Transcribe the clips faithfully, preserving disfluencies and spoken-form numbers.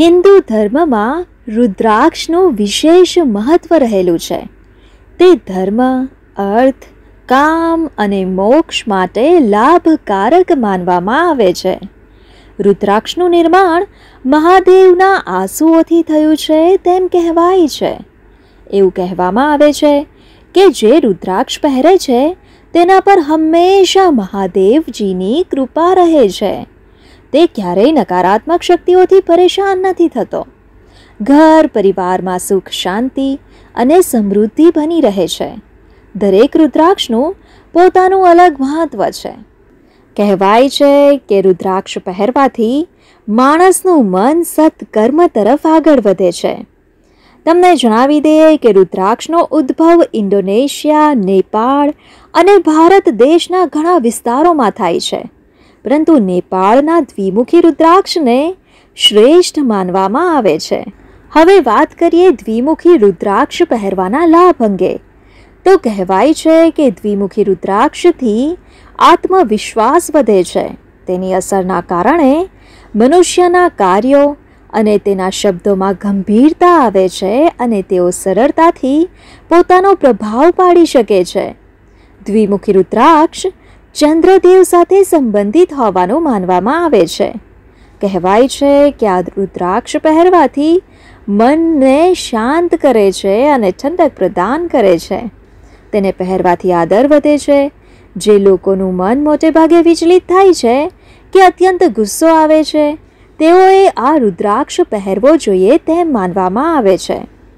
હિન્દુ ધર્મમાં રુદ્રાક્ષનું વિશેષ મહત્વ રહેલું છે. તે ધર્મ, અર્થ, કામ અને મોક્ષ માટે લાભકારક માનવામાં આવે છે. રુદ્રાક્ષનું નિર્માણ મહાદેવના આંસુઓથી થયું છે તેમ કહેવાય છે. એવું કહેવામાં આવે છે કે જે રુદ્રાક્ષ પહેરે છે તેના પર હંમેશા મહાદેવજીની કૃપા રહે છે. તે ક્યારેય નકારાત્મક શક્તિઓથી પરેશાન નથી થતો. ઘર પરિવારમાં સુખ, શાંતિ અને સમૃદ્ધિ બની રહે છે. દરેક રુદ્રાક્ષનું પોતાનું અલગ મહત્વ છે. કહેવાય છે કે રુદ્રાક્ષ પહેરવાથી માણસનું મન સત્કર્મ તરફ આગળ વધે છે. તમને જણાવી દઈએ કે રુદ્રાક્ષનો ઉદ્ભવ ઇન્ડોનેશિયા, નેપાળ અને ભારત દેશના ઘણા વિસ્તારોમાં થાય છે. પરંતુ નેપાળના દ્વિમુખી રુદ્રાક્ષને શ્રેષ્ઠ માનવામાં આવે છે. હવે વાત કરીએ દ્વિમુખી રુદ્રાક્ષ પહેરવાના લાભ અંગે. તો કહેવાય છે કે દ્વિમુખી રુદ્રાક્ષથી આત્મવિશ્વાસ વધે છે. તેની અસરના કારણે મનુષ્યના કાર્યો અને તેના શબ્દોમાં ગંભીરતા આવે છે અને તેઓ સરળતાથી પોતાનો પ્રભાવ પાડી શકે છે. દ્વિમુખી રુદ્રાક્ષ ચંદ્રદેવ સાથે સંબંધિત હોવાનું માનવામાં આવે છે. કહેવાય છે કે આ રુદ્રાક્ષ પહેરવાથી મનને શાંત કરે છે અને ઠંડક પ્રદાન કરે છે. તેને પહેરવાથી આદર વધે છે. જે લોકોનું મન મોટે ભાગે વિચલિત થાય છે કે અત્યંત ગુસ્સો આવે છે તેઓએ આ રુદ્રાક્ષ પહેરવો જોઈએ તેમ માનવામાં આવે છે.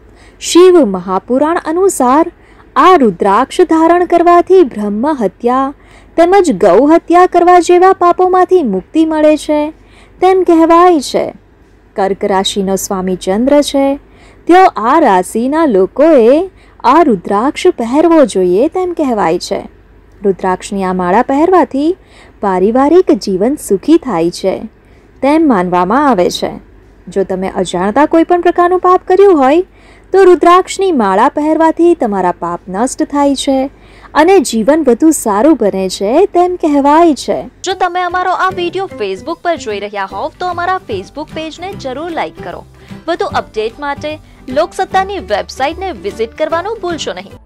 શિવ મહાપુરાણ અનુસાર આ રુદ્રાક્ષ ધારણ કરવાથી બ્રહ્મ હત્યા તેમજ ગૌ હત્યા કરવા જેવા પાપોમાંથી મુક્તિ મળે છે તેમ કહેવાય છે. કર્ક રાશિનો સ્વામી ચંદ્ર છે. તેઓ આ રાશિના લોકોએ આ રુદ્રાક્ષ પહેરવો જોઈએ તેમ કહેવાય છે. રુદ્રાક્ષની આ માળા પહેરવાથી પારિવારિક જીવન સુખી થાય છે તેમ માનવામાં આવે છે. જો તમે અજાણતા કોઈ પણ પ્રકારનું પાપ કર્યું હોય તો રુદ્રાક્ષની માળા પહેરવાથી તમારા પાપ નષ્ટ થાય છે અને જીવન વધુ સારું બને છે તેમ કહેવાય છે. જો તમે અમારો આ વિડીયો ફેસબુક પર જોઈ રહ્યા હોવ તો અમારા ફેસબુક પેજને જરૂર લાઈક કરો. વધુ અપડેટ માટે લોકસત્તાની વેબસાઇટને વિઝિટ કરવાનું ભૂલશો નહીં.